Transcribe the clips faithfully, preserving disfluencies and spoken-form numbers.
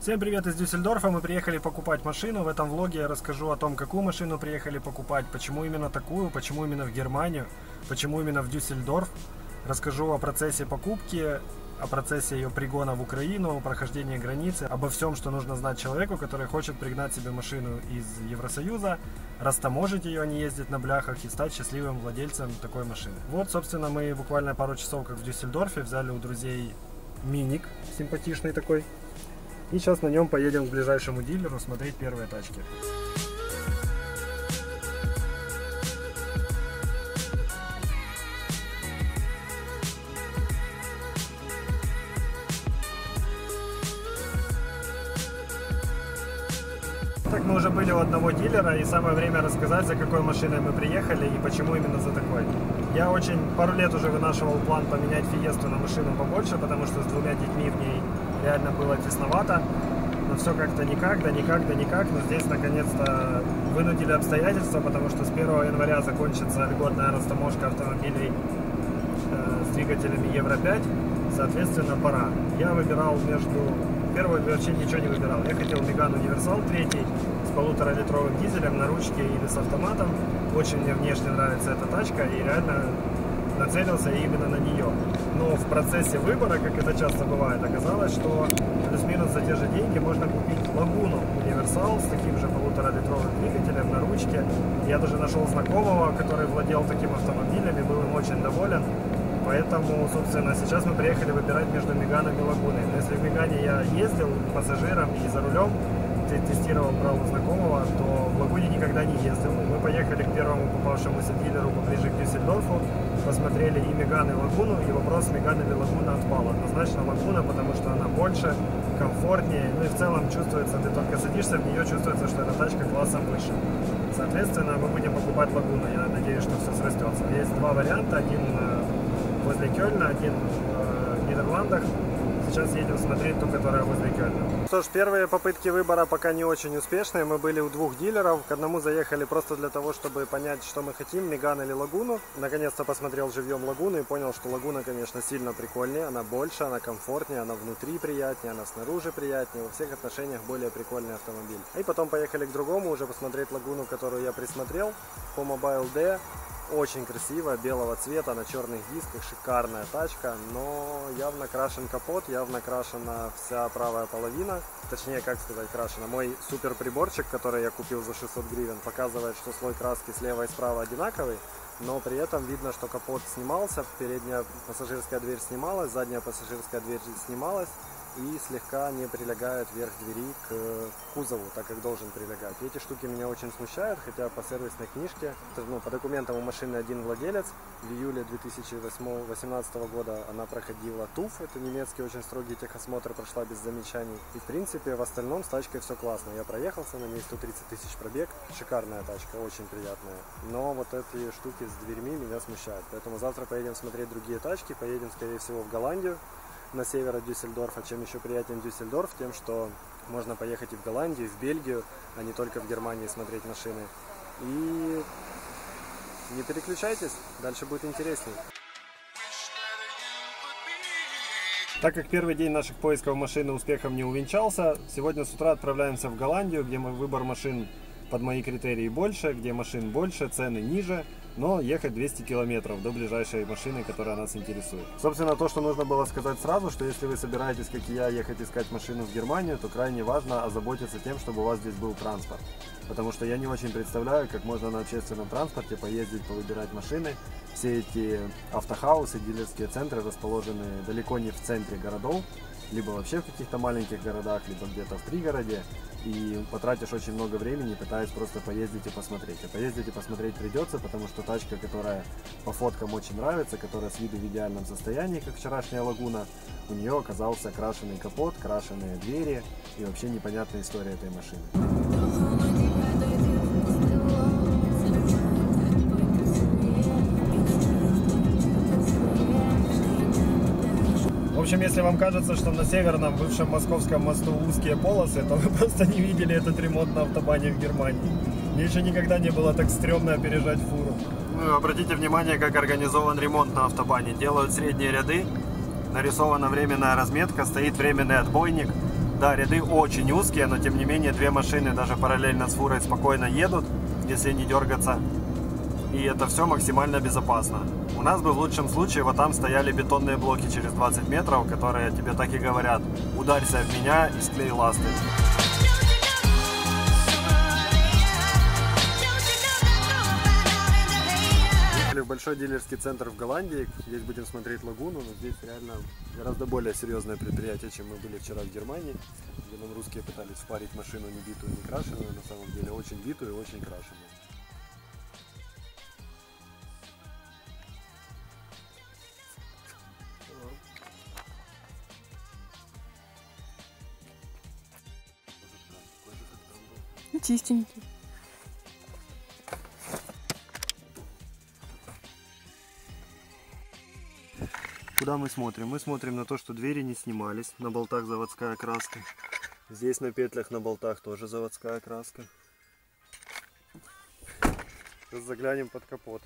Всем привет из Дюссельдорфа. Мы приехали покупать машину. В этом влоге я расскажу о том, какую машину приехали покупать, почему именно такую, почему именно в Германию, почему именно в Дюссельдорф. Расскажу о процессе покупки, о процессе ее пригона в Украину, о прохождении границы, обо всем, что нужно знать человеку, который хочет пригнать себе машину из Евросоюза, растаможить ее, не ездить на бляхах и стать счастливым владельцем такой машины. Вот, собственно, мы буквально пару часов, как в Дюссельдорфе, взяли у друзей миник, симпатичный такой. И сейчас на нем поедем к ближайшему дилеру смотреть первые тачки. Так, мы уже были у одного дилера, и самое время рассказать, за какой машиной мы приехали и почему именно за такой. Я очень пару лет уже вынашивал план поменять Фиесту на машину побольше, потому что с двумя детьми в ней реально было тесновато. Но все как-то никак, да никак, да никак. Но здесь наконец-то вынудили обстоятельства, потому что с первого января закончится льготная растаможка автомобилей э, с двигателями Евро пять. Соответственно, пора. Я выбирал между... Первый вообще ничего не выбирал. Я хотел Megane Universal три с полуторалитровым дизелем на ручке или с автоматом. Очень мне внешне нравится эта тачка и реально нацелился именно на нее. Но в процессе выбора, как это часто бывает, оказалось, что плюс-минус за те же деньги можно купить Лагуну Universal с таким же полуторалитровым двигателем на ручке. Я даже нашел знакомого, который владел таким автомобилем и был им очень доволен. Поэтому, собственно, сейчас мы приехали выбирать между Меганом и Лагуной. Но если в Мегане я ездил пассажиром и за рулем, тестировал, брал у знакомого, то в Лагуне никогда не ездил. Мы поехали к первому попавшемуся дилеру поближе к Дюссельдорфу, посмотрели и Меган, и Лагуну, и вопрос, Меган или Лагуна, отпал. Однозначно Лагуна, потому что она больше, комфортнее, ну и в целом чувствуется, ты только садишься в нее, чувствуется, что эта тачка классом выше. Соответственно, мы будем покупать Лагуну. Я надеюсь, что все срастется. Есть два варианта, один возле Кёльна, один в Нидерландах. Сейчас едем смотреть ту, которая возле Кёльна. Что ж, первые попытки выбора пока не очень успешные. Мы были у двух дилеров. К одному заехали просто для того, чтобы понять, что мы хотим, Меган или Лагуну. Наконец-то посмотрел живьем Лагуну и понял, что Лагуна, конечно, сильно прикольнее. Она больше, она комфортнее, она внутри приятнее, она снаружи приятнее. Во всех отношениях более прикольный автомобиль. И потом поехали к другому, уже посмотреть Лагуну, которую я присмотрел. По Mobile D. Очень красивая, белого цвета, на черных дисках, шикарная тачка, но явно крашен капот, явно крашена вся правая половина, точнее, как сказать, крашена. Мой супер приборчик, который я купил за шестьсот гривен, показывает, что слой краски слева и справа одинаковый, но при этом видно, что капот снимался, передняя пассажирская дверь снималась, задняя пассажирская дверь снималась и слегка не прилегает верх двери к кузову, так как должен прилегать. И эти штуки меня очень смущают, хотя по сервисной книжке, ну, по документам у машины один владелец. В июле две тысячи восемнадцатого года она проходила ТУФ, это немецкий очень строгий техосмотр, прошла без замечаний. И в принципе в остальном с тачкой все классно. Я проехался, на ней сто тридцать тысяч пробег, шикарная тачка, очень приятная. Но вот эти штуки с дверьми меня смущают. Поэтому завтра поедем смотреть другие тачки, поедем скорее всего в Голландию, на север от Дюссельдорфа. Чем еще приятен Дюссельдорф? Тем, что можно поехать и в Голландию, и в Бельгию, а не только в Германии смотреть машины. И не переключайтесь, дальше будет интересней. Так как первый день наших поисков машины успехом не увенчался, сегодня с утра отправляемся в Голландию, где выбор машин под мои критерии больше, где машин больше, цены ниже, но ехать двести километров до ближайшей машины, которая нас интересует. Собственно, то, что нужно было сказать сразу, что если вы собираетесь, как и я, ехать искать машину в Германию, то крайне важно озаботиться тем, чтобы у вас здесь был транспорт. Потому что я не очень представляю, как можно на общественном транспорте поездить, повыбирать машины. Все эти автохаусы, дилерские центры расположены далеко не в центре городов, либо вообще в каких-то маленьких городах, либо где-то в пригороде. И потратишь очень много времени, пытаясь просто поездить и посмотреть. А поездить и посмотреть придется, потому что тачка, которая по фоткам очень нравится, которая с виду в идеальном состоянии, как вчерашняя Лагуна, у нее оказался крашеный капот, крашеные двери и вообще непонятная история этой машины. В общем, если вам кажется, что на северном бывшем московском мосту узкие полосы, то вы просто не видели этот ремонт на автобане в Германии. Мне еще никогда не было так стрёмно опережать фуру. Ну, обратите внимание, как организован ремонт на автобане. Делают средние ряды, нарисована временная разметка, стоит временный отбойник. Да, ряды очень узкие, но тем не менее две машины даже параллельно с фурой спокойно едут, если не дергаться. И это все максимально безопасно. У нас бы в лучшем случае вот там стояли бетонные блоки через двадцать метров, которые тебе так и говорят: ударься в меня и склей ласты. Приехали в большой дилерский центр в Голландии. Здесь будем смотреть лагуну, но здесь реально гораздо более серьезное предприятие, чем мы были вчера в Германии, где нам русские пытались впарить машину не битую, не крашеную, на самом деле очень битую и очень крашеную. Чистенький. Куда мы смотрим? Мы смотрим на то, что двери не снимались, на болтах заводская краска. Здесь на петлях на болтах тоже заводская краска. Сейчас заглянем под капот.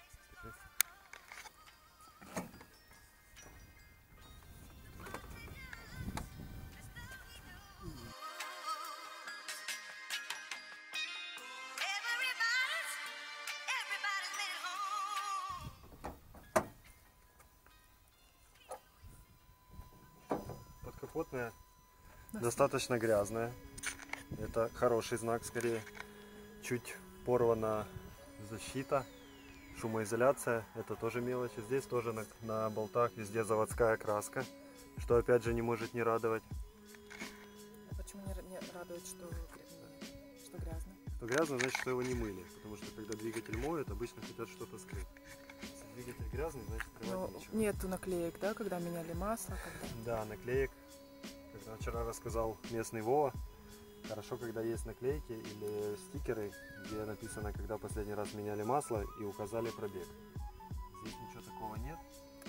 Подкапотная достаточно грязная. Это хороший знак скорее. Чуть порвана защита, шумоизоляция. Это тоже мелочи. Здесь тоже на, на болтах везде заводская краска, что опять же не может не радовать. А почему не, не радует, что, что грязно? Что грязно, значит, что его не мыли. Потому что когда двигатель моют, обычно хотят что-то скрыть. Если двигатель грязный, значит скрывать Но нечего. нету наклеек, да, когда меняли масло? Когда... Да, наклеек. Как вчера рассказал местный Вова, хорошо, когда есть наклейки или стикеры, где написано, когда последний раз меняли масло и указали пробег. Здесь ничего такого нет.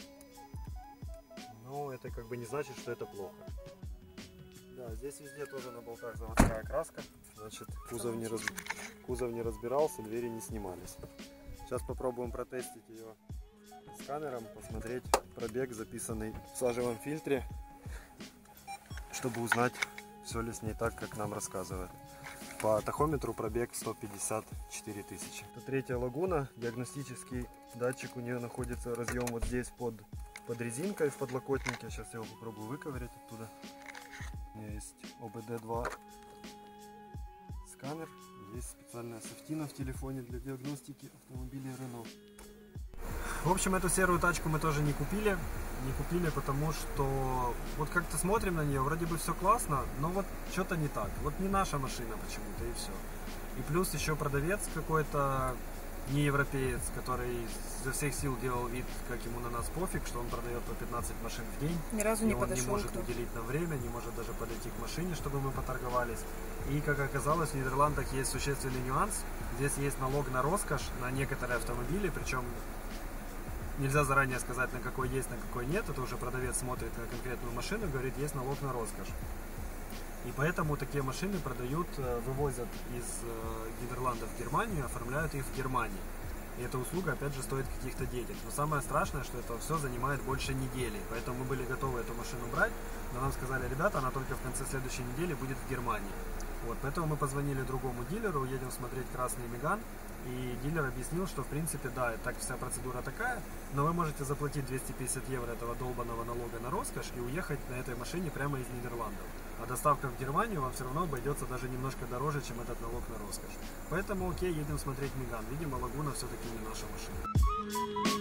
Но это как бы не значит, что это плохо. Да, здесь везде тоже на болтах заводская краска. Значит, кузов не, раз... кузов не разбирался, двери не снимались. Сейчас попробуем протестить ее сканером, посмотреть пробег, записанный в сажевом фильтре, чтобы узнать, все ли с ней так, как нам рассказывают. По тахометру пробег сто пятьдесят четыре тысячи. Это третья лагуна. Диагностический датчик у нее находится, разъем вот здесь под, под резинкой в подлокотнике. Сейчас я его попробую выковырять оттуда. У меня есть о бэ дэ два сканер. Есть специальная софтина в телефоне для диагностики автомобилей Renault. В общем, эту серую тачку мы тоже не купили. Не купили, потому что вот как-то смотрим на нее, вроде бы все классно, но вот что-то не так. Вот не наша машина почему-то, и все. И плюс еще продавец какой-то не европеец, который изо всех сил делал вид, как ему на нас пофиг, что он продает по пятнадцать машин в день. Ни разу и не он подошел. не может уделить нам время, не может даже подойти к машине, чтобы мы поторговались. И, как оказалось, в Нидерландах есть существенный нюанс. Здесь есть налог на роскошь на некоторые автомобили, причем нельзя заранее сказать, на какой есть, на какой нет. Это уже продавец смотрит на конкретную машину и говорит, есть налог на роскошь. И поэтому такие машины продают, вывозят из Нидерландов в Германию, оформляют их в Германии. И эта услуга, опять же, стоит каких-то денег. Но самое страшное, что это все занимает больше недели. Поэтому мы были готовы эту машину брать, но нам сказали, ребята, она только в конце следующей недели будет в Германии. Вот, поэтому мы позвонили другому дилеру, едем смотреть красный Меган. И дилер объяснил, что в принципе, да, так вся процедура такая, но вы можете заплатить двести пятьдесят евро этого долбанного налога на роскошь и уехать на этой машине прямо из Нидерландов. А доставка в Германию вам все равно обойдется даже немножко дороже, чем этот налог на роскошь. Поэтому окей, едем смотреть Меган. Видимо, лагуна все-таки не наша машина.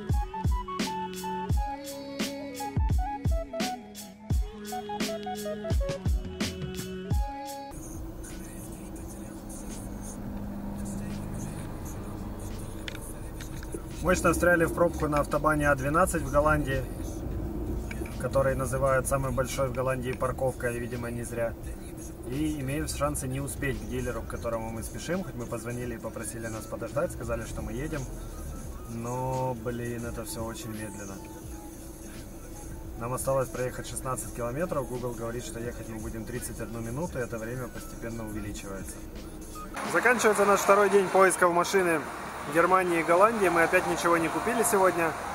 Мы что встряли в пробку на автобане А двенадцать в Голландии, который называют самой большой в Голландии парковкой, видимо, не зря. И имеем шансы не успеть к дилеру, к которому мы спешим. Хоть мы позвонили и попросили нас подождать, сказали, что мы едем. Но, блин, это все очень медленно. Нам осталось проехать шестнадцать километров. Google говорит, что ехать мы будем тридцать одну минуту, и это время постепенно увеличивается. Заканчивается наш второй день поисков машины в Германии и Голландии. Мы опять ничего не купили сегодня.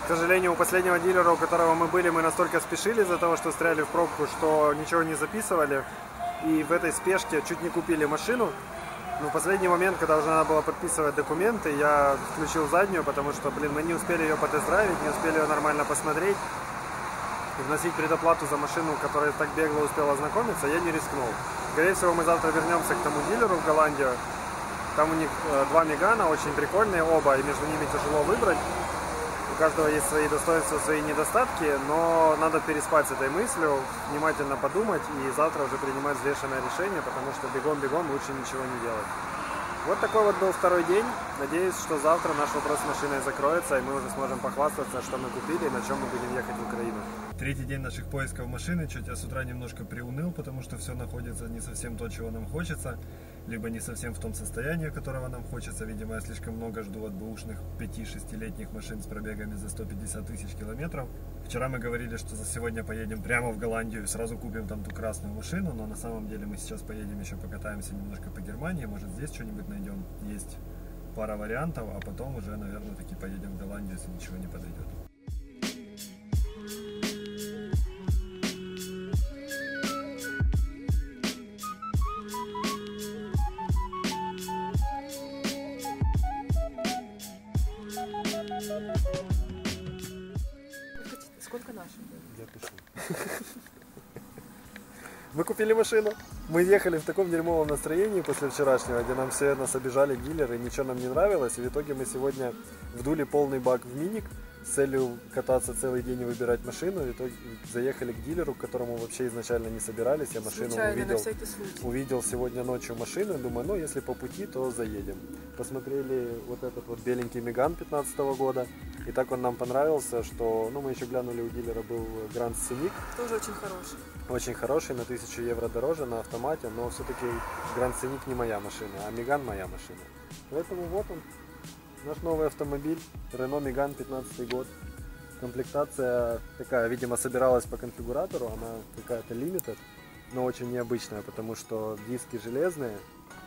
К сожалению, у последнего дилера, у которого мы были, мы настолько спешили из-за того, что застряли в пробку, что ничего не записывали. И в этой спешке чуть не купили машину. Но в последний момент, когда уже надо было подписывать документы, я включил заднюю, потому что, блин, мы не успели ее потест-драйвить, не успели ее нормально посмотреть. И вносить предоплату за машину, которая так бегло успела ознакомиться, я не рискнул. Скорее всего, мы завтра вернемся к тому дилеру в Голландию. Там у них два Мегана, очень прикольные оба, и между ними тяжело выбрать. У каждого есть свои достоинства, свои недостатки, но надо переспать с этой мыслью, внимательно подумать и завтра уже принимать взвешенное решение, потому что бегом-бегом лучше ничего не делать. Вот такой вот был второй день. Надеюсь, что завтра наш вопрос с машиной закроется, и мы уже сможем похвастаться, что мы купили и на чем мы будем ехать в Украину. Третий день наших поисков машины. Чуть я с утра немножко приуныл, потому что все находится не совсем то, чего нам хочется, либо не совсем в том состоянии, которого нам хочется. Видимо, я слишком много жду от бэушных пяти-шестилетних машин с пробегами за сто пятьдесят тысяч километров. Вчера мы говорили, что за сегодня поедем прямо в Голландию и сразу купим там ту красную машину, но на самом деле мы сейчас поедем еще покатаемся немножко по Германии, может здесь что-нибудь найдем. Есть пара вариантов, а потом уже, наверное, таки поедем в Голландию, если ничего не подойдет. Сколько наших? Я пишу. Мы купили машину. Мы ехали в таком дерьмовом настроении после вчерашнего, где нам все нас обижали дилеры, ничего нам не нравилось. И в итоге мы сегодня вдули полный бак в миник с целью кататься целый день и выбирать машину. В итоге заехали к дилеру, к которому вообще изначально не собирались. Я машину Случайно, увидел, увидел сегодня ночью машину. Думаю, ну если по пути, то заедем. Посмотрели вот этот вот беленький Меган пятнадцатого года. И так он нам понравился, что, ну, мы еще глянули, у дилера был Grand Scenic. Тоже очень хороший. Очень хороший, на тысячу евро дороже, на автомате, но все-таки Grand Scenic не моя машина, а Меган моя машина. Поэтому вот он, наш новый автомобиль, Renault Megane пятнадцатый год. Комплектация такая, видимо, собиралась по конфигуратору, она какая-то limited, но очень необычная, потому что диски железные,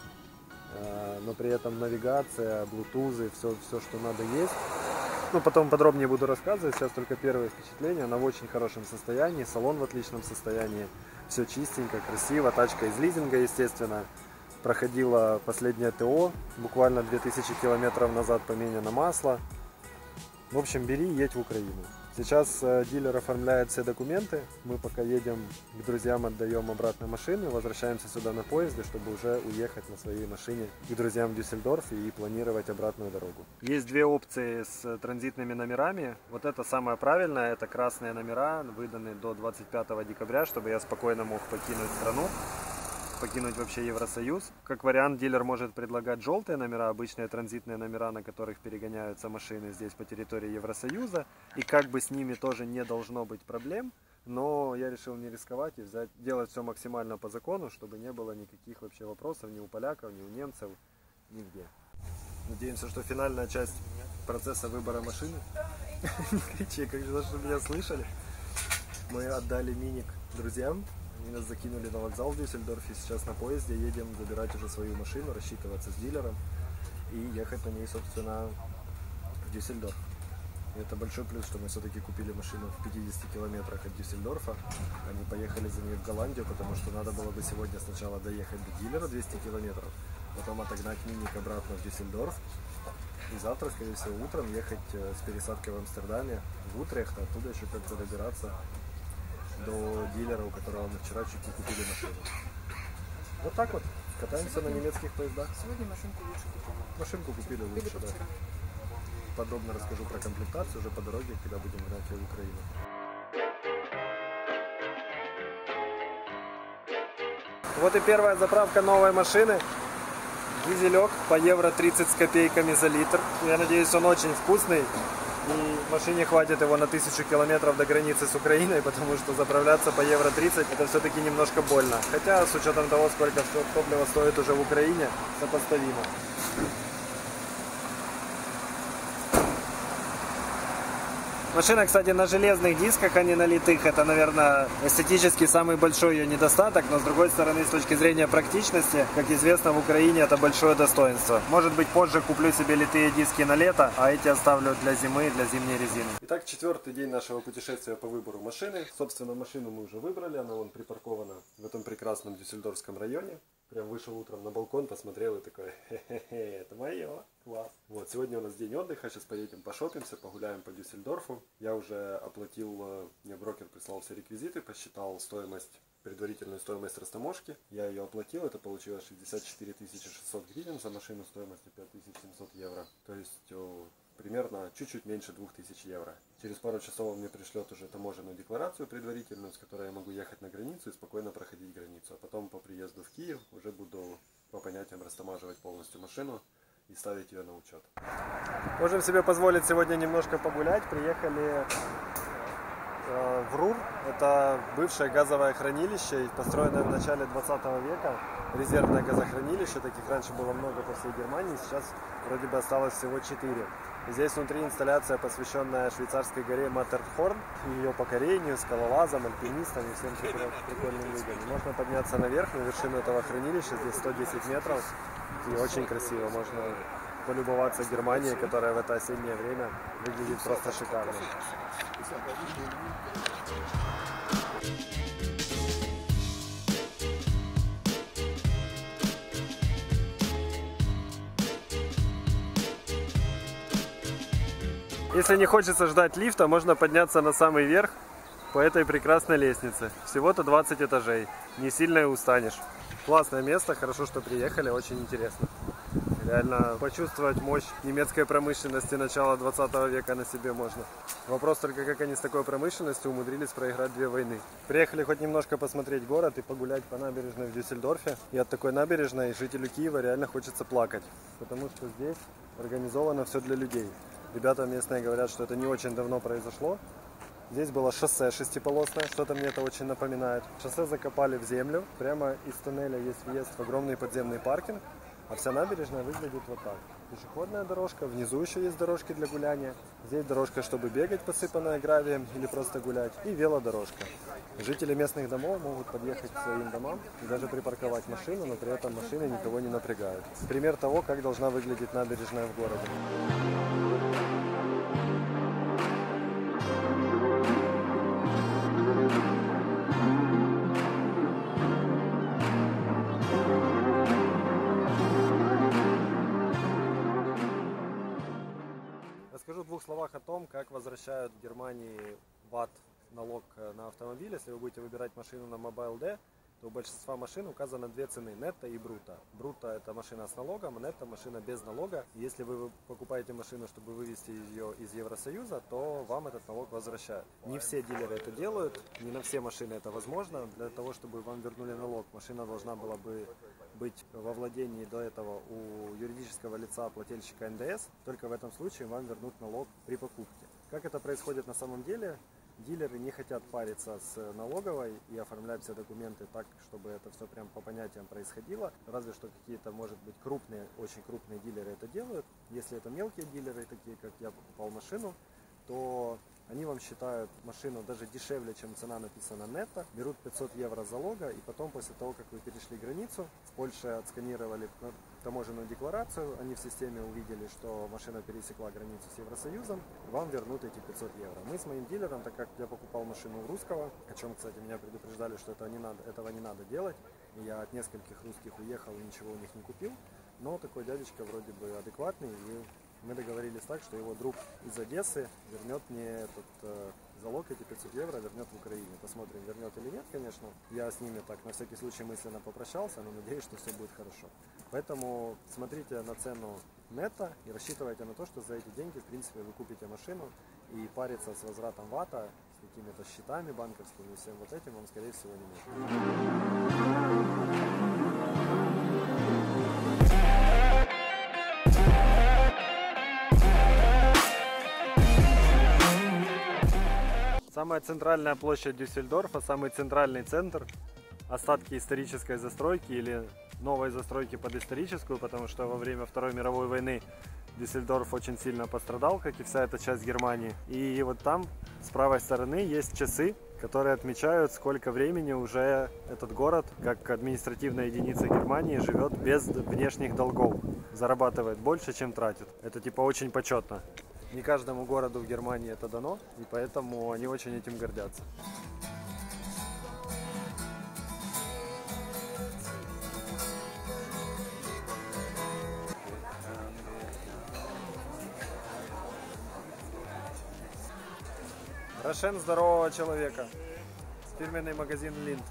но при этом навигация, Bluetooth, все, все, что надо, есть. Ну, потом подробнее буду рассказывать, сейчас только первые впечатления. Она в очень хорошем состоянии, салон в отличном состоянии, все чистенько, красиво, тачка из лизинга, естественно. Проходила последнее ТО, буквально две тысячи километров назад поменяно масло. В общем, бери, едь в Украину. Сейчас э, дилер оформляет все документы, мы пока едем к друзьям, отдаем обратно машины, возвращаемся сюда на поезде, чтобы уже уехать на своей машине к друзьям в Дюссельдорф и планировать обратную дорогу. Есть две опции с транзитными номерами. Вот это самое правильное, это красные номера, выданы до двадцать пятого декабря, чтобы я спокойно мог покинуть страну, покинуть вообще Евросоюз. Как вариант, дилер может предлагать желтые номера, обычные транзитные номера, на которых перегоняются машины здесь по территории Евросоюза. И как бы с ними тоже не должно быть проблем, но я решил не рисковать и взять, делать все максимально по закону, чтобы не было никаких вообще вопросов ни у поляков, ни у немцев, нигде. Надеемся, что финальная часть процесса выбора машины, не кричи, как же, чтобы меня слышали, мы отдали миник друзьям. Они нас закинули на вокзал в Дюссельдорфе, сейчас на поезде едем забирать уже свою машину, рассчитываться с дилером и ехать на ней, собственно, в Дюссельдорф. И это большой плюс, что мы все-таки купили машину в пятидесяти километрах от Дюссельдорфа, а не поехали за ней в Голландию, потому что надо было бы сегодня сначала доехать до дилера двести километров, потом отогнать миник обратно в Дюссельдорф, и завтра, скорее всего, утром ехать с пересадкой в Амстердаме в Утрехт, а оттуда еще как-то добираться до дилера, у которого мы вчера чуть не купили машину. Вот так вот, катаемся сегодня на немецких поездах. Сегодня машинку лучше купили. Машинку купили лучше, да. Подробно расскажу про комплектацию уже по дороге, когда будем гнать в Украину. Вот и первая заправка новой машины. Дизелек по евро тридцать с копейками за литр. Я надеюсь, он очень вкусный. И машине хватит его на тысячу километров до границы с Украиной, потому что заправляться по евро тридцать это все-таки немножко больно. Хотя с учетом того, сколько топлива стоит уже в Украине, сопоставимо. Машина, кстати, на железных дисках, а не на литых. Это, наверное, эстетически самый большой ее недостаток, но с другой стороны, с точки зрения практичности, как известно, в Украине это большое достоинство. Может быть, позже куплю себе литые диски на лето, а эти оставлю для зимы, для зимней резины. Итак, четвертый день нашего путешествия по выбору машины. Собственно, машину мы уже выбрали, она вон припаркована в этом прекрасном Дюссельдорфском районе. Прям вышел утром на балкон, посмотрел и такой, хе-хе-хе, это мое, класс. Вот, сегодня у нас день отдыха, сейчас поедем пошопимся, погуляем по Дюссельдорфу. Я уже оплатил, мне брокер прислал все реквизиты, посчитал стоимость, предварительную стоимость растаможки. Я ее оплатил, это получилось шестьдесят четыре тысячи шестьсот гривен за машину стоимостью пять тысяч семьсот евро. То есть примерно чуть-чуть меньше двух тысяч евро. Через пару часов он мне пришлет уже таможенную декларацию предварительную, с которой я могу ехать на границу и спокойно проходить границу. А потом по приезду в Киев уже буду по понятиям растамаживать полностью машину и ставить ее на учет. Можем себе позволить сегодня немножко погулять. Приехали э, в Рур. Это бывшее газовое хранилище, построенное в начале двадцатого века. Резервное газохранилище, таких раньше было много по всей Германии, сейчас вроде бы осталось всего четыре. Здесь внутри инсталляция, посвященная швейцарской горе Маттерхорн, ее покорению, скалолазам, альпинистам и всем прикольным людям. Можно подняться наверх, на вершину этого хранилища, здесь сто десять метров, и очень красиво. Можно полюбоваться Германией, которая в это осеннее время выглядит просто шикарно. Если не хочется ждать лифта, можно подняться на самый верх по этой прекрасной лестнице. Всего-то двадцать этажей. Не сильно и устанешь. Классное место, хорошо, что приехали, очень интересно. Реально почувствовать мощь немецкой промышленности начала двадцатого века на себе можно. Вопрос только, как они с такой промышленностью умудрились проиграть две войны. Приехали хоть немножко посмотреть город и погулять по набережной в Дюссельдорфе. И от такой набережной жителю Киева реально хочется плакать. Потому что здесь организовано все для людей. Ребята местные говорят, что это не очень давно произошло. Здесь было шоссе шестиполосное, что-то мне это очень напоминает. Шоссе закопали в землю, прямо из туннеля есть въезд в огромный подземный паркинг, а вся набережная выглядит вот так. Пешеходная дорожка, внизу еще есть дорожки для гуляния. Здесь дорожка, чтобы бегать, посыпанная гравием или просто гулять, и велодорожка. Жители местных домов могут подъехать к своим домам и даже припарковать машину, но при этом машины никого не напрягают. Пример того, как должна выглядеть набережная в городе. Расскажу в двух словах о том, как возвращают в Германии ват налог на автомобиль. Если вы будете выбирать машину на Mobile.de, то у большинства машин указано две цены: нетто и бруто. Бруто – это машина с налогом, а нетто – машина без налога. И если вы покупаете машину, чтобы вывести ее из Евросоюза, то вам этот налог возвращают. Не все дилеры это делают, не на все машины это возможно. Для того, чтобы вам вернули налог, машина должна была бы быть во владении до этого у юридического лица плательщика эн дэ эс. Только в этом случае вам вернут налог при покупке. Как это происходит на самом деле? Дилеры не хотят париться с налоговой и оформлять все документы так, чтобы это все прям по понятиям происходило. Разве что какие-то, может быть, крупные, очень крупные дилеры это делают. Если это мелкие дилеры, такие как я покупал машину, то они вам считают машину даже дешевле, чем цена написана нетто, берут пятьсот евро залога, и потом, после того, как вы перешли границу, в Польше отсканировали таможенную декларацию, они в системе увидели, что машина пересекла границу с Евросоюзом, вам вернут эти пятьсот евро. Мы с моим дилером, так как я покупал машину у русского, о чем, кстати, меня предупреждали, что этого не надо, этого не надо делать, и я от нескольких русских уехал и ничего у них не купил, но такой дядечка вроде бы адекватный, и мы договорились так, что его друг из Одессы вернет мне этот э, залог, эти пятьсот евро вернет в Украине. Посмотрим, вернет или нет, конечно. Я с ними так на всякий случай мысленно попрощался, но надеюсь, что все будет хорошо. Поэтому смотрите на цену нетто и рассчитывайте на то, что за эти деньги, в принципе, вы купите машину, и париться с возвратом вата, с какими-то счетами банковскими и всем вот этим вам, скорее всего, не нужно. Самая центральная площадь Дюссельдорфа, самый центральный центр, остатки исторической застройки или новой застройки под историческую, потому что во время Второй мировой войны Дюссельдорф очень сильно пострадал, как и вся эта часть Германии. И вот там с правой стороны есть часы, которые отмечают, сколько времени уже этот город, как административная единица Германии, живет без внешних долгов. Зарабатывает больше, чем тратит. Это типа очень почетно. Не каждому городу в Германии это дано, и поэтому они очень этим гордятся. Рошен здорового человека. Фирменный магазин Линд.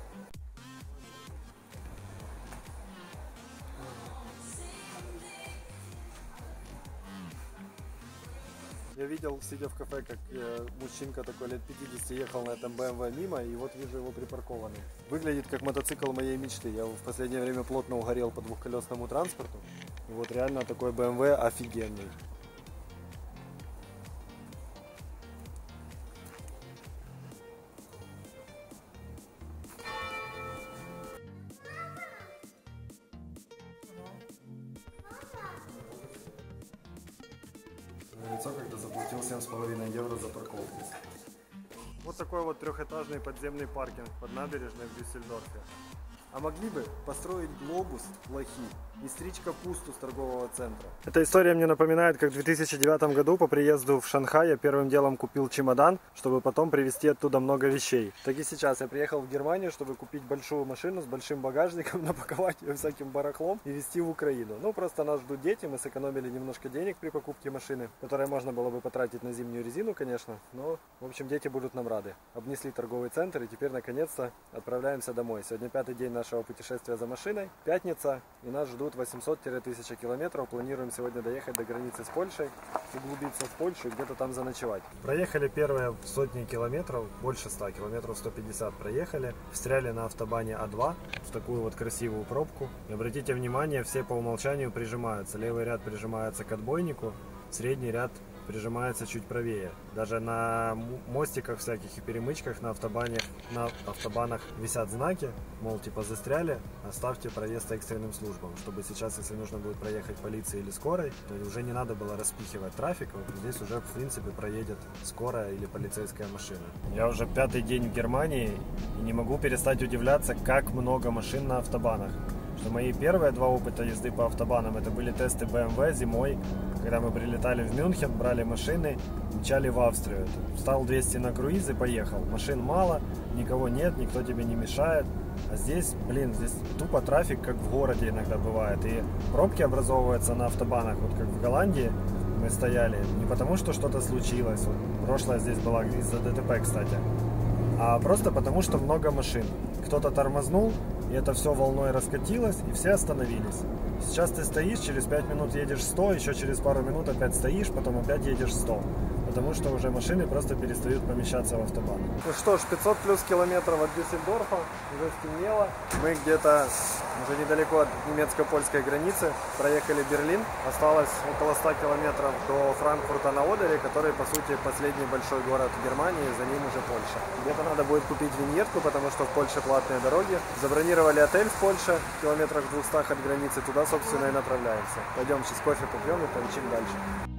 Я видел, сидя в кафе, как э, мужчинка такой лет пятидесяти ехал на этом бэ эм вэ мимо, и вот вижу его припаркованный. Выглядит как мотоцикл моей мечты. Я в последнее время плотно угорел по двухколесному транспорту. И вот реально такой бэ эм вэ офигенный. Лицо, когда заплатил семь с половиной евро за парковку. Вот такой вот трехэтажный подземный паркинг под набережной в Дюссельдорфе. А могли бы построить глобус лохи и стричь капусту с торгового центра. Эта история мне напоминает, как в две тысячи девятом году по приезду в Шанхай я первым делом купил чемодан, чтобы потом привезти оттуда много вещей. Так и сейчас я приехал в Германию, чтобы купить большую машину с большим багажником, напаковать ее всяким барахлом и везти в Украину. Ну, просто нас ждут дети, мы сэкономили немножко денег при покупке машины, которые можно было бы потратить на зимнюю резину, конечно, но, в общем, дети будут нам рады. Обнесли торговый центр и теперь, наконец-то, отправляемся домой. Сегодня пятый день нашего путешествия за машиной, пятница, и нас ждут восемьсот - тысяча километров. Планируем сегодня доехать до границы с Польшей, углубиться в Польшу и где-то там заночевать. Проехали первые сотни километров, больше ста километров, сто пятьдесят проехали. Встряли на автобане А два в такую вот красивую пробку. И обратите внимание, все по умолчанию прижимаются. Левый ряд прижимается к отбойнику, средний ряд прижимается чуть правее. Даже на мостиках всяких и перемычках на автобанах, на автобанах висят знаки, мол, типа застряли, оставьте проезд экстренным службам, чтобы сейчас, если нужно будет проехать полиции или скорой, то уже не надо было распихивать трафик, вот здесь уже, в принципе, проедет скорая или полицейская машина. Я уже пятый день в Германии и не могу перестать удивляться, как много машин на автобанах. Что мои первые два опыта езды по автобанам, это были тесты бэ эм вэ зимой, когда мы прилетали в Мюнхен, брали машины, мчали в Австрию. Встал двести на круиз и поехал. Машин мало, никого нет, никто тебе не мешает. А здесь, блин, здесь тупо трафик, как в городе иногда бывает. И пробки образовываются на автобанах, вот как в Голландии мы стояли. Не потому, что что-то случилось. Вот прошлое здесь было из-за дэ тэ пэ, кстати. А просто потому, что много машин. Кто-то тормознул, и это все волной раскатилось, и все остановились. Сейчас ты стоишь, через пять минут едешь сто, еще через пару минут опять стоишь, потом опять едешь сто. Потому что уже машины просто перестают помещаться в автобан. Ну что ж, пятьсот плюс километров от Дюссельдорфа, уже стемнело. Мы где-то уже недалеко от немецко-польской границы проехали Берлин. Осталось около ста километров до Франкфурта на Одере, который, по сути, последний большой город Германии, за ним уже Польша. Где-то надо будет купить виньетку, потому что в Польше платные дороги. Забронировали отель в Польше, в километрах двухстах от границы, туда, собственно, и направляемся. Пойдем сейчас кофе попьем и полетим дальше.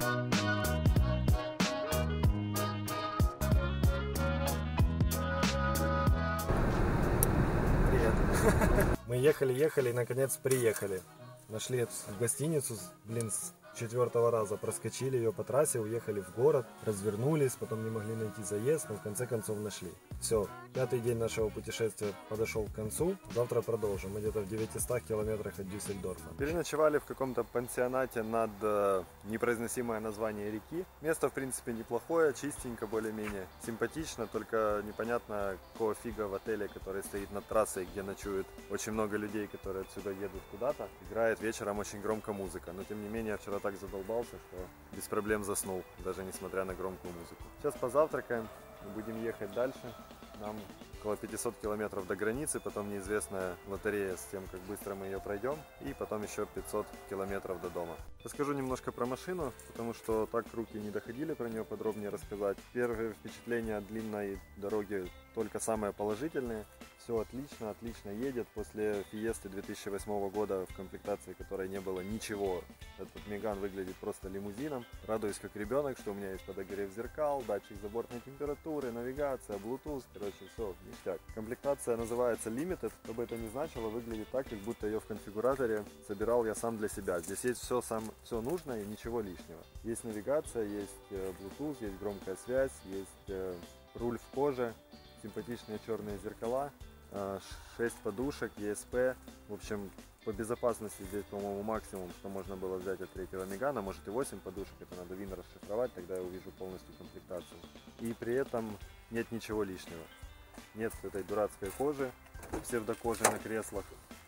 Мы ехали-ехали и наконец приехали. Нашли гостиницу, блин, с четвертого раза проскочили ее по трассе, уехали в город, развернулись, потом не могли найти заезд, но в конце концов нашли. Все, пятый день нашего путешествия подошел к концу, завтра продолжим, мы где-то в девятистах километрах от Дюссельдорфа. Переночевали в каком-то пансионате над э, непроизносимое название реки. Место, в принципе, неплохое, чистенько, более-менее симпатично, только непонятно, какого фига в отеле, который стоит над трассой, где ночует очень много людей, которые отсюда едут куда-то. Играет вечером очень громко музыка, но тем не менее вчера так задолбался, что без проблем заснул, даже несмотря на громкую музыку. Сейчас позавтракаем и будем ехать дальше. Нам около пятисот километров до границы, потом неизвестная лотерея с тем, как быстро мы ее пройдем, и потом еще пятьсот километров до дома. Расскажу немножко про машину, потому что так руки не доходили про нее подробнее рассказать. Первые впечатления от длинной дороги только самое положительное. Все отлично, отлично едет. После Фиесты две тысячи восьмого года, в комплектации которой не было ничего, этот Меган выглядит просто лимузином. Радуюсь как ребенок, что у меня есть подогрев зеркал, датчик забортной температуры, навигация, Bluetooth, короче, все, ништяк. Комплектация называется Limited, что бы это ни значило, выглядит так, как будто ее в конфигураторе собирал я сам для себя. Здесь есть все, сам, все нужное и ничего лишнего. Есть навигация, есть Bluetooth, есть громкая связь, есть руль в коже, симпатичные черные зеркала, шесть подушек, и эс пи. В общем, по безопасности здесь, по-моему, максимум, что можно было взять от третьего Мегана. Может и восемь подушек, это надо вин расшифровать, тогда я увижу полностью комплектацию. И при этом нет ничего лишнего. Нет этой дурацкой кожи, псевдокожи на креслах.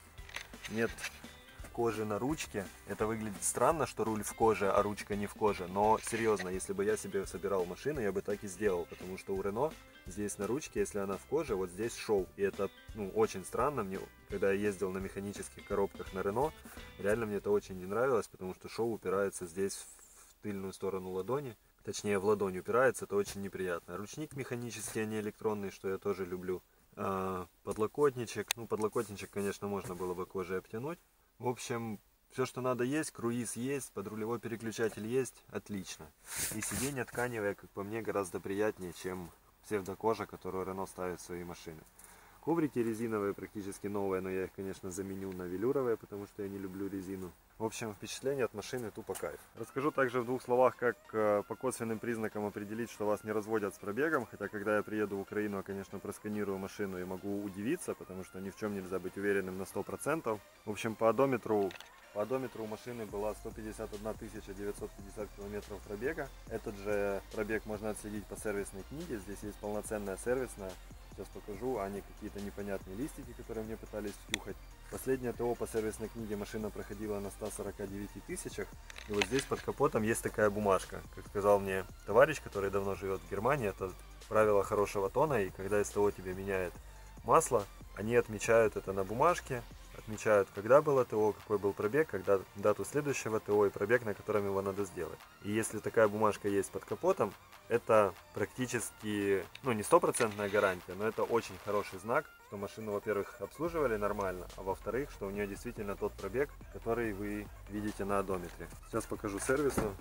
Нет кожи на ручке. Это выглядит странно, что руль в коже, а ручка не в коже. Но серьезно, если бы я себе собирал машину, я бы так и сделал. Потому что у Рено здесь на ручке, если она в коже, вот здесь шов. И это, ну, очень странно. Мне, когда я ездил на механических коробках на Рено, реально мне это очень не нравилось, потому что шов упирается здесь в тыльную сторону ладони. Точнее, в ладонь упирается, это очень неприятно. Ручник механический, а не электронный, что я тоже люблю. А, подлокотничек. Ну, подлокотничек, конечно, можно было бы кожей обтянуть. В общем, все, что надо есть, круиз есть, подрулевой переключатель есть, отлично. И сиденье тканевое, как по мне, гораздо приятнее, чем псевдокожа, которую Renault ставит в свои машины. Коврики резиновые, практически новые, но я их, конечно, заменю на велюровые, потому что я не люблю резину. В общем, впечатление от машины тупо кайф. Расскажу также в двух словах, как по косвенным признакам определить, что вас не разводят с пробегом. Хотя, когда я приеду в Украину, я, конечно, просканирую машину и могу удивиться, потому что ни в чем нельзя быть уверенным на сто процентов. В общем, по одометру... По одометру у машины была сто пятьдесят одна тысяча девятьсот пятьдесят километров пробега. Этот же пробег можно отследить по сервисной книге. Здесь есть полноценная сервисная. Сейчас покажу, а не какие-то непонятные листики, которые мне пытались втюхать. Последнее ТО по сервисной книге машина проходила на ста сорока девяти тысячах. И вот здесь под капотом есть такая бумажка. Как сказал мне товарищ, который давно живет в Германии, это правило хорошего тона. И когда СТО тебе меняет масло, они отмечают это на бумажке. Отмечают, когда было ТО, какой был пробег, когда дату следующего ТО и пробег, на котором его надо сделать. И если такая бумажка есть под капотом, это практически, ну, не стопроцентная гарантия, но это очень хороший знак, что машину, во-первых, обслуживали нормально, а во-вторых, что у нее действительно тот пробег, который вы видите на одометре. Сейчас покажу сервису.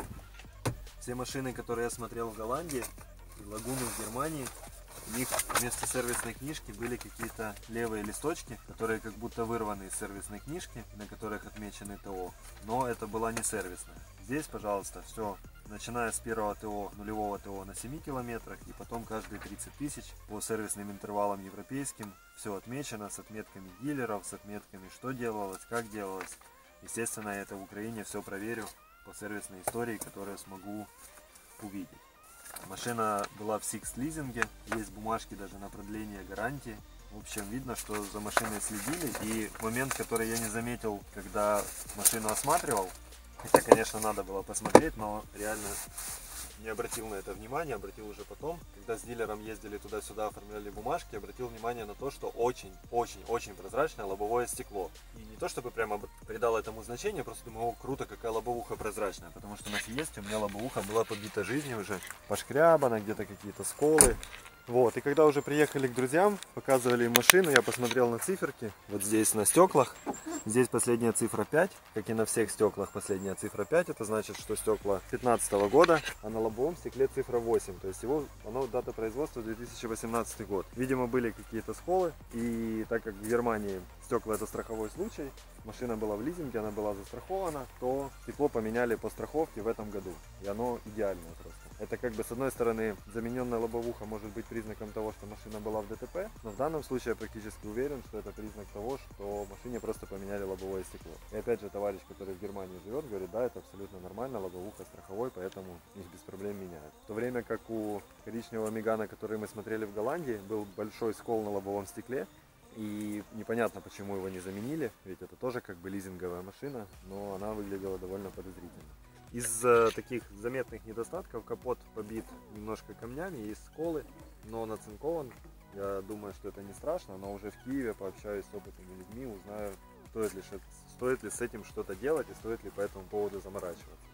Все машины, которые я смотрел в Голландии и Лагуны в Германии, у них вместо сервисной книжки были какие-то левые листочки, которые как будто вырваны из сервисной книжки, на которых отмечены ТО, но это была не сервисная. Здесь, пожалуйста, все, начиная с первого ТО, нулевого ТО на семи километрах, и потом каждые тридцать тысяч по сервисным интервалам европейским, все отмечено с отметками дилеров, с отметками, что делалось, как делалось. Естественно, я это в Украине все проверю по сервисной истории, которую смогу увидеть. Машина была в Sixt лизинге, есть бумажки даже на продление гарантии. В общем, видно, что за машиной следили. И момент, который я не заметил, когда машину осматривал, хотя, конечно, надо было посмотреть, но реально не обратил на это внимание, обратил уже потом. Когда с дилером ездили туда-сюда, оформляли бумажки, обратил внимание на то, что очень-очень-очень прозрачное лобовое стекло. И не то, чтобы прямо придал этому значение, просто думаю, о, круто, какая лобовуха прозрачная. Потому что на Фиесте у меня лобовуха была побита жизнью уже, пошкрябана, где-то какие-то сколы. Вот, и когда уже приехали к друзьям, показывали им машину, я посмотрел на циферки. Вот здесь на стеклах, здесь последняя цифра пять, как и на всех стеклах последняя цифра пять. Это значит, что стекла пятнадцатого года, а на лобовом стекле цифра восемь. То есть его, оно дата производства две тысячи восемнадцатый год. Видимо, были какие-то сколы, и так как в Германии стекла это страховой случай, машина была в лизинге, она была застрахована, то стекло поменяли по страховке в этом году. И оно идеальное просто. Это как бы с одной стороны замененная лобовуха может быть признаком того, что машина была в ДТП, но в данном случае я практически уверен, что это признак того, что машине просто поменяли лобовое стекло. И опять же товарищ, который в Германии живет, говорит, да, это абсолютно нормально, лобовуха страховой, поэтому их без проблем меняют. В то время как у коричневого Мегана, который мы смотрели в Голландии, был большой скол на лобовом стекле, и непонятно, почему его не заменили, ведь это тоже как бы лизинговая машина, но она выглядела довольно подозрительно. Из э, таких заметных недостатков капот побит немножко камнями, есть сколы, но он оцинкован. Я думаю, что это не страшно, но уже в Киеве пообщаюсь с опытными людьми, узнаю, стоит ли, стоит ли с этим что-то делать и стоит ли по этому поводу заморачиваться.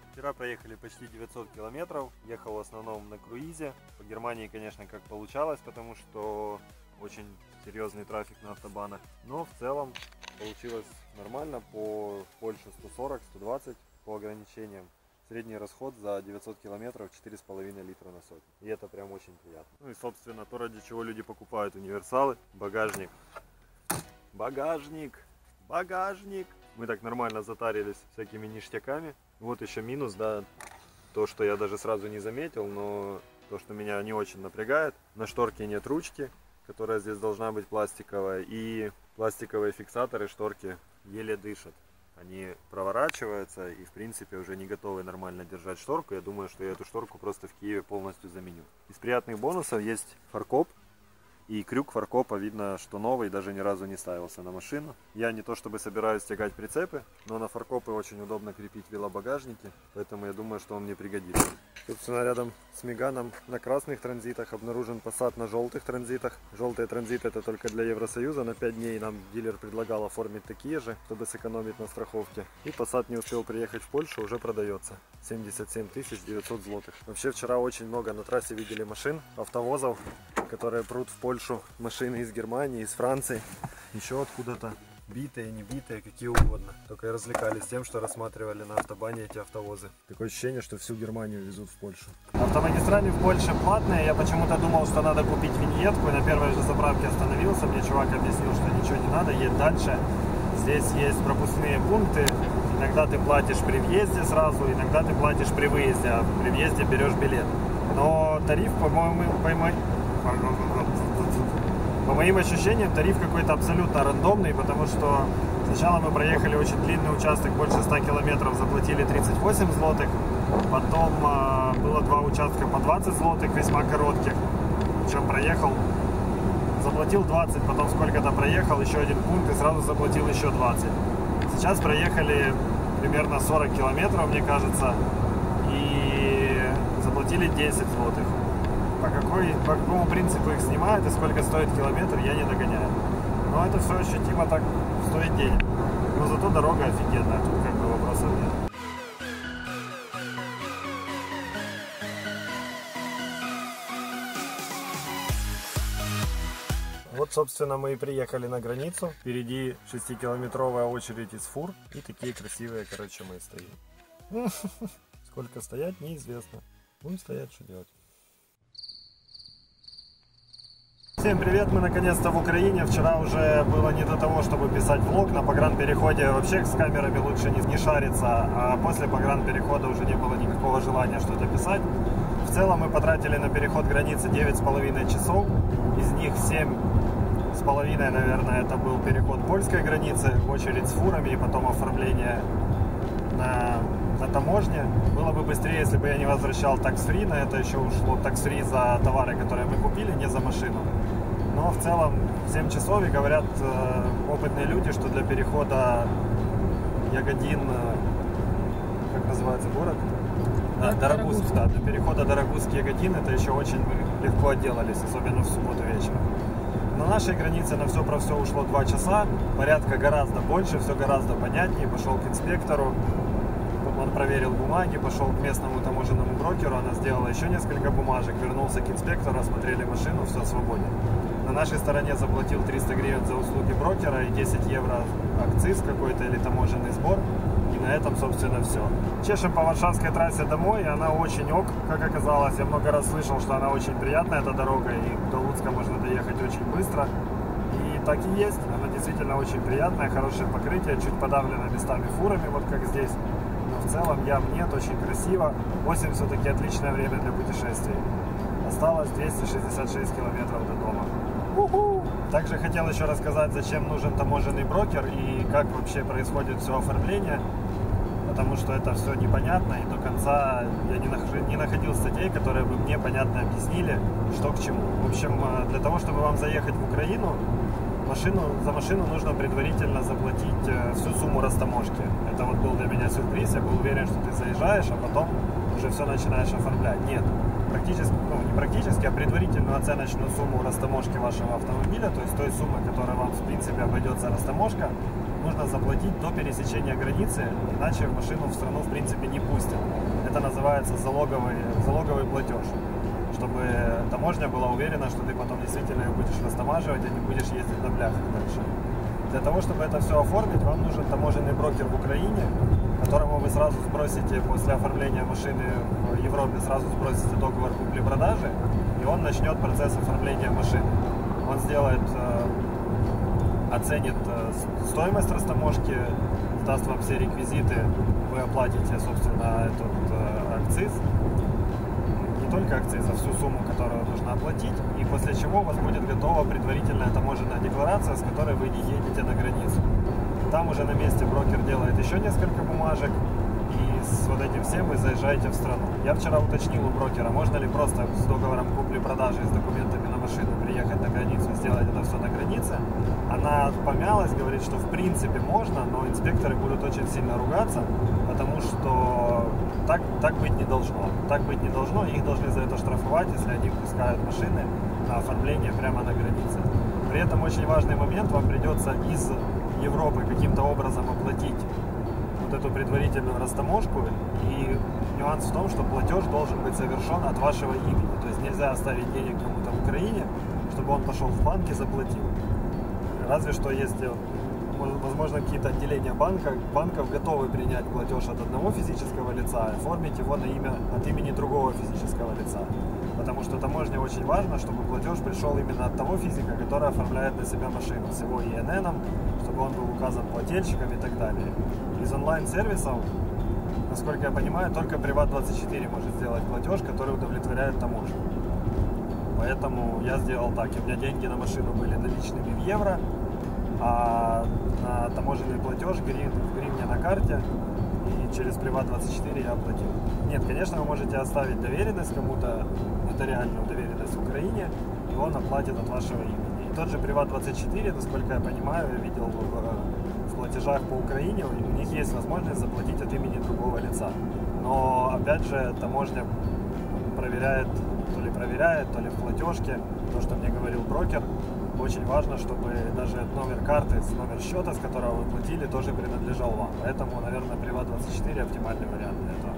Вчера проехали почти девятьсот километров, ехал в основном на круизе. По Германии, конечно, как получалось, потому что очень серьезный трафик на автобанах. Но в целом получилось нормально, по Польше сто сорок — сто двадцать по ограничениям. Средний расход за девятьсот километров четыре с половиной литра на сотню. И это прям очень приятно. Ну и собственно то, ради чего люди покупают универсалы. Багажник. Багажник. Багажник. Мы так нормально затарились всякими ништяками. Вот еще минус, да, то, что я даже сразу не заметил, но то, что меня не очень напрягает. На шторке нет ручки, которая здесь должна быть пластиковая. И пластиковые фиксаторы шторки еле дышат. Они проворачиваются и в принципе уже не готовы нормально держать шторку. Я думаю, что я эту шторку просто в Киеве полностью заменю. Из приятных бонусов есть фаркоп. И крюк фаркопа видно, что новый, даже ни разу не ставился на машину. Я не то чтобы собираюсь тягать прицепы, но на фаркопы очень удобно крепить велобагажники, поэтому я думаю, что он мне пригодится. Собственно, рядом с Меганом на красных транзитах обнаружен Passat на желтых транзитах. Желтые транзиты это только для Евросоюза, на пять дней нам дилер предлагал оформить такие же, чтобы сэкономить на страховке. И Passat не успел приехать в Польшу, уже продается. семьдесят семь тысяч девятьсот злотых. Вообще вчера очень много на трассе видели машин, автовозов, которые прут в Польшу. Машины из Германии, из Франции, еще откуда-то, битые, не битые, какие угодно. Только и развлекались тем, что рассматривали на автобане эти автовозы. Такое ощущение, что всю Германию везут в Польшу. Автомагистрали в Польше платные. Я почему-то думал, что надо купить виньетку. На первой же заправке остановился. Мне чувак объяснил, что ничего не надо, едь дальше. Здесь есть пропускные пункты. Иногда ты платишь при въезде сразу, иногда ты платишь при выезде, а при въезде берешь билет. Но тариф, по-моему, по-моему, по моим ощущениям, тариф какой-то абсолютно рандомный, потому что сначала мы проехали очень длинный участок, больше ста километров, заплатили тридцать восемь злотых, потом э, было два участка по двадцать злотых, весьма коротких, причем проехал, заплатил двадцать, потом сколько-то проехал, еще один пункт и сразу заплатил еще двадцать. Сейчас проехали примерно сорок километров, мне кажется, и заплатили десять злотых. По, какой, по какому принципу их снимают и сколько стоит километр, я не догоняю. Но это все ощутимо так стоит денег. Но зато дорога офигенная, тут как бы вопросов нет. Вот, собственно, мы и приехали на границу. Впереди шестикилометровая очередь из фур. И такие красивые, короче, мы стоим. Сколько стоять, неизвестно. Будем стоять, что делать. Всем привет, мы наконец-то в Украине. Вчера уже было не до того, чтобы писать влог. На погранпереходе вообще с камерами лучше не, не шариться, а после погранперехода уже не было никакого желания что-то писать. В целом мы потратили на переход границы девять с половиной часов, из них семь с половиной, наверное, это был переход польской границы, очередь с фурами и потом оформление на, на таможне. Было бы быстрее, если бы я не возвращал такс-фри, на это еще ушло такс-фри за товары, которые мы купили, не за машину. Но в целом семь часов, и говорят э, опытные люди, что для перехода Ягодин, э, как называется город? Да, Дорогуськ, да, для перехода Дорогуськ-Ягодин это еще очень легко отделались, особенно в субботу вечером. На нашей границе на все про все ушло два часа, порядка гораздо больше, все гораздо понятнее. Пошел к инспектору, он проверил бумаги, пошел к местному таможенному брокеру, она сделала еще несколько бумажек, вернулся к инспектору, осмотрели машину, все, свободен. На нашей стороне заплатил триста гривен за услуги брокера и десять евро акциз какой-то или таможенный сбор. И на этом, собственно, все. Чешем по Варшавской трассе домой, и она очень ок, как оказалось. Я много раз слышал, что она очень приятная, эта дорога, и до Луцка можно доехать очень быстро. И так и есть, она действительно очень приятная, хорошее покрытие, чуть подавлено местами фурами, вот как здесь. Но в целом ям нет, очень красиво. Осень все-таки отличное время для путешествий. Осталось двести шестьдесят шесть километров до дома. У-ху! Также хотел еще рассказать, зачем нужен таможенный брокер и как вообще происходит все оформление, потому что это все непонятно, и до конца я не, нах... не находил статей, которые бы мне понятно объяснили, что к чему. В общем, для того, чтобы вам заехать в Украину, машину, за машину нужно предварительно заплатить всю сумму растаможки. Это вот был для меня сюрприз, я был уверен, что ты заезжаешь, а потом уже все начинаешь оформлять. Нет. Практически, ну не практически, а предварительную оценочную сумму растаможки вашего автомобиля, то есть той суммы, которая вам в принципе обойдется растаможка, нужно заплатить до пересечения границы, иначе машину в страну в принципе не пустят. Это называется залоговый, залоговый платеж, чтобы таможня была уверена, что ты потом действительно ее будешь растамаживать, а не будешь ездить на бляхах дальше. Для того, чтобы это все оформить, вам нужен таможенный брокер в Украине, которому вы сразу спросите после оформления машины в Европе, сразу спросите договор купли-продажи, и он начнет процесс оформления машины. Он сделает, оценит стоимость растаможки, даст вам все реквизиты, вы оплатите, собственно, этот акциз. Не только акциз, а всю сумму, которую нужно оплатить, и после чего у вас будет готова предварительная таможенная декларация, с которой вы не едете на границу. Там уже на месте брокер делает еще несколько бумажек, и с вот этим всем вы заезжаете в страну. Я вчера уточнил у брокера, можно ли просто с договором купли-продажи и с документами на машину приехать на границу и сделать это все на границе. Она помялась, говорит, что в принципе можно, но инспекторы будут очень сильно ругаться, потому что так, так быть не должно. Так быть не должно, их должны за это штрафовать, если они пускают машины на оформление прямо на границе. При этом очень важный момент, вам придется из Европы каким-то образом оплатить вот эту предварительную растаможку, и нюанс в том, что платеж должен быть совершен от вашего имени, то есть нельзя оставить денег кому-то в Украине, чтобы он пошел в банк и заплатил. Разве что если, возможно, какие-то отделения банка, банков готовы принять платеж от одного физического лица и оформить его на имя, от имени другого физического лица. Потому что таможне очень важно, чтобы платеж пришел именно от того физика, который оформляет на себя машину с его И Н Н, чтобы он был указан плательщиком и так далее. Из онлайн-сервисов, насколько я понимаю, только Приват двадцать четыре может сделать платеж, который удовлетворяет таможню. Поэтому я сделал так. У меня деньги на машину были наличными в евро, а на таможенный платеж в гривне на карте, и через Приват двадцать четыре я оплатил. Нет, конечно, вы можете оставить доверенность кому-то, нотариальную доверенность в Украине, и он оплатит от вашего имени. И тот же Приват двадцать четыре, насколько я понимаю, я видел в, в платежах по Украине, у них есть возможность заплатить от имени другого лица. Но, опять же, таможня проверяет, то ли проверяет, то ли в платежке, то, что мне говорил брокер. Очень важно, чтобы даже номер карты, номер счета, с которого вы платили, тоже принадлежал вам. Поэтому, наверное, Приват двадцать четыре оптимальный вариант для этого.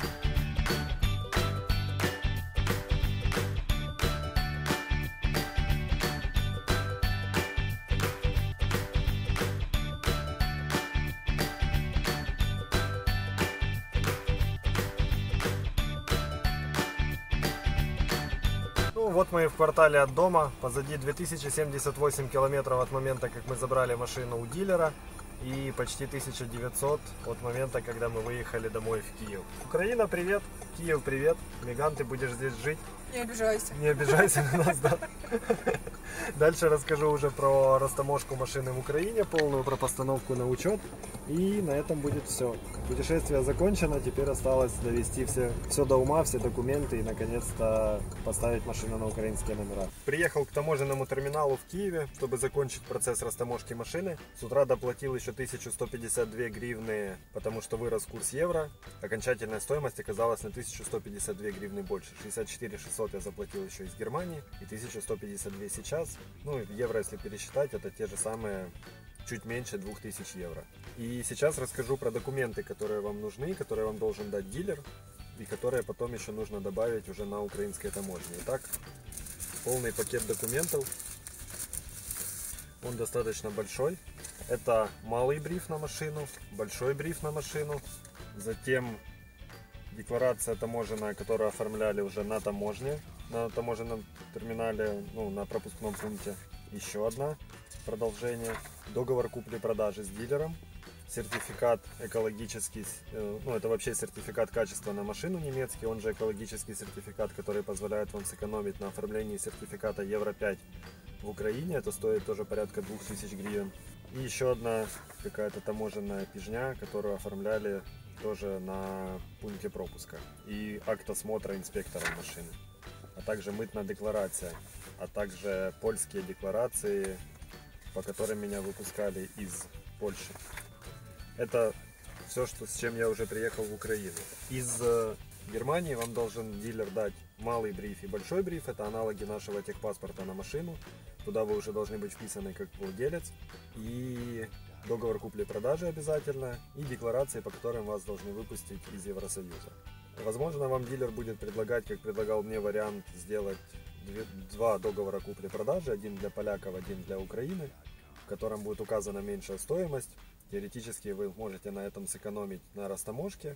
Ну, вот мы и в квартале от дома. Позади две тысячи семьдесят восемь километров от момента, как мы забрали машину у дилера. И почти тысяча девятьсот от момента, когда мы выехали домой в Киев. Украина, привет! Киев, привет! Меган, ты будешь здесь жить? Не обижайся. Не обижайся на нас, да? Дальше расскажу уже про растаможку машины в Украине, полную, про постановку на учет. И на этом будет все. Путешествие закончено, теперь осталось довести все, все до ума, все документы и наконец-то поставить машину на украинские номера. Приехал к таможенному терминалу в Киеве, чтобы закончить процесс растаможки машины. С утра доплатил еще тысячу сто пятьдесят две гривны, потому что вырос курс евро. Окончательная стоимость оказалась на тысячу сто пятьдесят две гривны больше. шестьдесят четыре тысячи шестьсот я заплатил еще из Германии и тысячу сто пятьдесят две сейчас. Ну, евро, если пересчитать, это те же самые, чуть меньше двух тысяч евро. И сейчас расскажу про документы, которые вам нужны, которые вам должен дать дилер, и которые потом еще нужно добавить уже на украинской таможне. Итак, полный пакет документов. Он достаточно большой. Это малый бриф на машину, большой бриф на машину, затем декларация таможенная, которую оформляли уже на таможне, на таможенном терминале, ну, на пропускном пункте. Еще одна, продолжение. Договор купли-продажи с дилером. Сертификат экологический, ну, это вообще сертификат качества на машину немецкий, он же экологический сертификат, который позволяет вам сэкономить на оформлении сертификата евро пять в Украине. Это стоит тоже порядка двух тысяч гривен. И еще одна какая-то таможенная пижня, которую оформляли тоже на пункте пропуска. И акт осмотра инспектора машины. А также мытная декларация. А также польские декларации, по которым меня выпускали из Польши. Это все, что, с чем я уже приехал в Украину. Из э, Германии вам должен дилер дать малый бриф и большой бриф. Это аналоги нашего техпаспорта на машину. Туда вы уже должны быть вписаны как владелец. И договор купли-продажи обязательно и декларации, по которым вас должны выпустить из Евросоюза. Возможно, вам дилер будет предлагать, как предлагал мне вариант, сделать два договора купли-продажи, один для поляков, один для Украины, в котором будет указана меньшая стоимость. Теоретически вы можете на этом сэкономить на растаможке,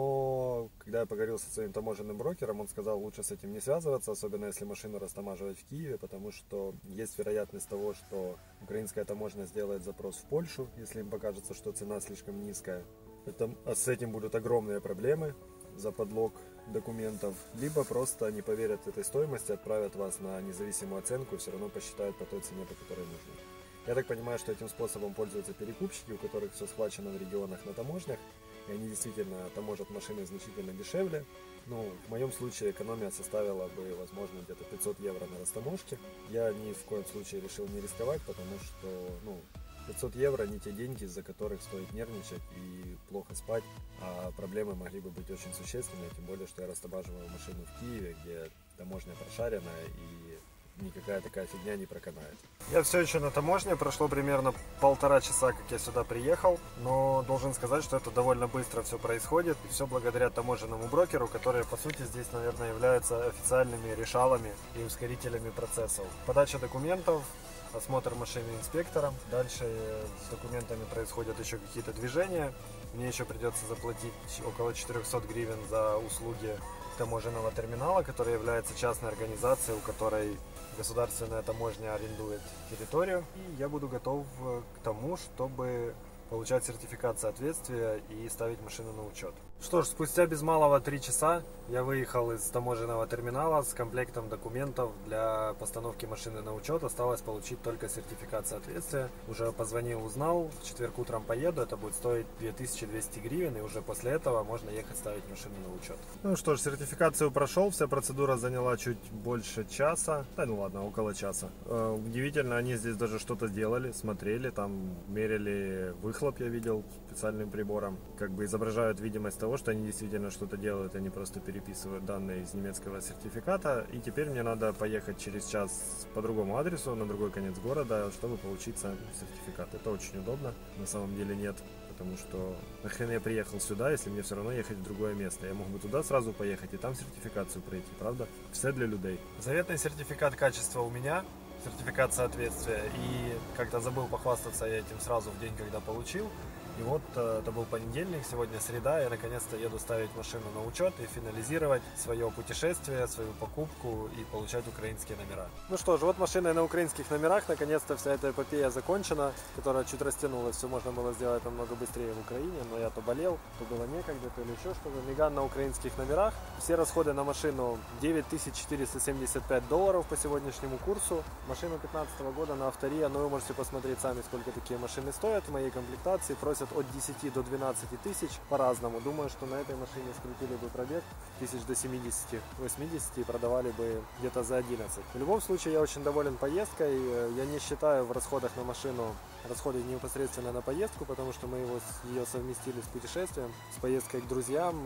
но когда я поговорил со своим таможенным брокером, он сказал, лучше с этим не связываться, особенно если машину растамаживать в Киеве, потому что есть вероятность того, что украинская таможня сделает запрос в Польшу, если им покажется, что цена слишком низкая. Это, а с этим будут огромные проблемы за подлог документов, либо просто не поверят этой стоимости, отправят вас на независимую оценку и все равно посчитают по той цене, по которой нужно. Я так понимаю, что этим способом пользуются перекупщики, у которых все схвачено в регионах на таможнях, и они действительно таможат машины значительно дешевле. Ну, в моем случае экономия составила бы, возможно, где-то пятьсот евро на растаможке. Я ни в коем случае решил не рисковать, потому что, ну, пятьсот евро не те деньги, из-за которых стоит нервничать и плохо спать, а проблемы могли бы быть очень существенные, тем более, что я растамаживаю машину в Киеве, где таможня прошаренная и никакая такая фигня не проканает. Я все еще на таможне, прошло примерно полтора часа, как я сюда приехал, но должен сказать, что это довольно быстро все происходит, и все благодаря таможенному брокеру, которые, по сути, здесь, наверное, являются официальными решалами и ускорителями процессов. Подача документов, осмотр машины инспектором, дальше с документами происходят еще какие-то движения, мне еще придется заплатить около четырехсот гривен за услуги таможенного терминала, который является частной организацией, у которой государственная таможня арендует территорию. И я буду готов к тому, чтобы получать сертификат соответствия и ставить машину на учет. Что ж, спустя без малого три часа я выехал из таможенного терминала с комплектом документов для постановки машины на учет. Осталось получить только сертификат соответствия. Уже позвонил, узнал, в четверг утром поеду, это будет стоить две тысячи двести гривен, и уже после этого можно ехать ставить машину на учет. Ну что ж, сертификацию прошел, вся процедура заняла чуть больше часа, да ну ладно, около часа. Удивительно, они здесь даже что-то делали, смотрели, там мерили выхлоп, я видел специальным прибором, как бы изображают видимость того, что они действительно что-то делают, они просто переписывают данные из немецкого сертификата. И теперь мне надо поехать через час по другому адресу, на другой конец города, чтобы получить сам сертификат. Это очень удобно, на самом деле нет, потому что нахрен я приехал сюда, если мне все равно ехать в другое место. Я мог бы туда сразу поехать и там сертификацию пройти, правда? Все для людей. Заветный сертификат качества у меня, сертификат соответствия, и как-то забыл похвастаться я этим сразу в день, когда получил. И вот это был понедельник, сегодня среда, я наконец-то еду ставить машину на учет и финализировать свое путешествие, свою покупку и получать украинские номера. Ну что ж, вот машина на украинских номерах, наконец-то вся эта эпопея закончена, которая чуть растянулась, все можно было сделать намного быстрее в Украине, но я то болел, то было некогда, то или еще что-то. Меган на украинских номерах, все расходы на машину девять тысяч четыреста семьдесят пять долларов по сегодняшнему курсу. Машина пятнадцатого года на автория, но вы можете посмотреть сами, сколько такие машины стоят в моей комплектации, просят от десяти до двенадцати тысяч по-разному. Думаю, что на этой машине скрутили бы пробег тысяч до семидесяти-восьмидесяти и продавали бы где-то за одиннадцать. В любом случае, я очень доволен поездкой. Я не считаю в расходах на машину расходы непосредственно на поездку, потому что мы его, ее совместили с путешествием, с поездкой к друзьям,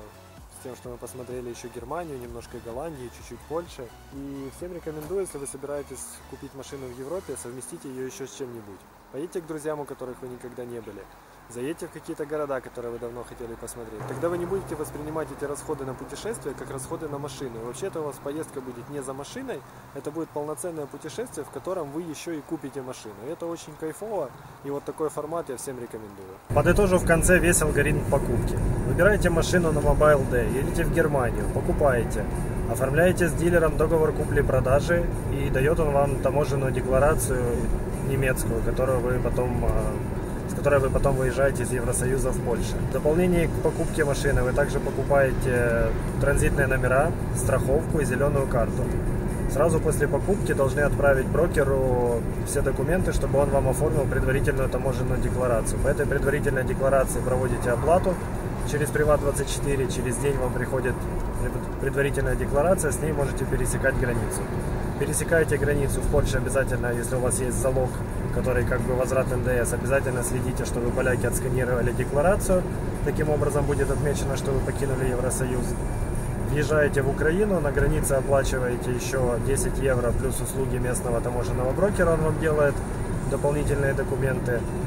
с тем, что мы посмотрели еще Германию, немножко Голландии, чуть-чуть Польши. И всем рекомендую, если вы собираетесь купить машину в Европе, совместите ее еще с чем-нибудь. Поедьте к друзьям, у которых вы никогда не были. Заедьте в какие-то города, которые вы давно хотели посмотреть. Тогда вы не будете воспринимать эти расходы на путешествие как расходы на машину. И вообще-то у вас поездка будет не за машиной, это будет полноценное путешествие, в котором вы еще и купите машину. И это очень кайфово, и вот такой формат я всем рекомендую. Подытожу в конце весь алгоритм покупки. Выбираете машину на Mobile Day, едете в Германию, покупаете, оформляете с дилером договор купли-продажи, и дает он вам таможенную декларацию немецкую, которую вы потом... с которой вы потом выезжаете из Евросоюза в Польшу. В дополнение к покупке машины вы также покупаете транзитные номера, страховку и зеленую карту. Сразу после покупки должны отправить брокеру все документы, чтобы он вам оформил предварительную таможенную декларацию. По этой предварительной декларации проводите оплату через Приват двадцать четыре, через день вам приходит предварительная декларация, с ней можете пересекать границу. Пересекаете границу в Польше обязательно, если у вас есть залог, который как бы возврат эн дэ эс, обязательно следите, чтобы поляки отсканировали декларацию. Таким образом будет отмечено, что вы покинули Евросоюз. Въезжаете в Украину, на границе оплачиваете еще десять евро плюс услуги местного таможенного брокера, он вам делает дополнительные документы.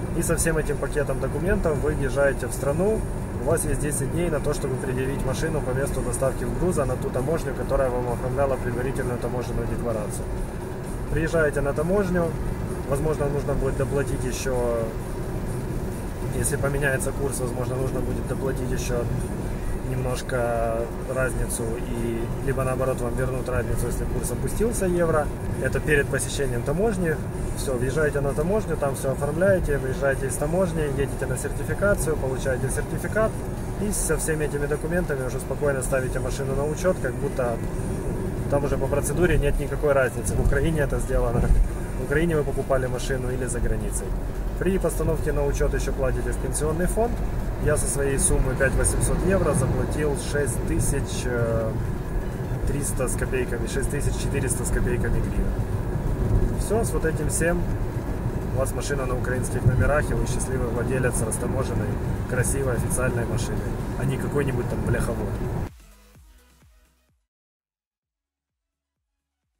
И со всем этим пакетом документов вы въезжаете в страну. У вас есть десять дней на то, чтобы предъявить машину по месту доставки груза на ту таможню, которая вам оформляла предварительную таможенную декларацию. Приезжаете на таможню, возможно, нужно будет доплатить еще, если поменяется курс, возможно, нужно будет доплатить еще немножко разницу, и либо наоборот вам вернут разницу, если курс опустился евро. Это перед посещением таможни. Все, въезжаете на таможню, там все оформляете, выезжаете из таможни, едете на сертификацию, получаете сертификат, и со всеми этими документами уже спокойно ставите машину на учет, как будто там уже по процедуре нет никакой разницы. В Украине это сделано, в Украине вы покупали машину или за границей. При постановке на учет еще платите в пенсионный фонд. Я со своей суммы пять тысяч восемьсот евро заплатил шесть тысяч триста с копейками, шесть тысяч четыреста с копейками гривен. Все, с вот этим всем у вас машина на украинских номерах, и вы счастливый владелец растаможенной, красивой, официальной машины, а не какой-нибудь там бляховод.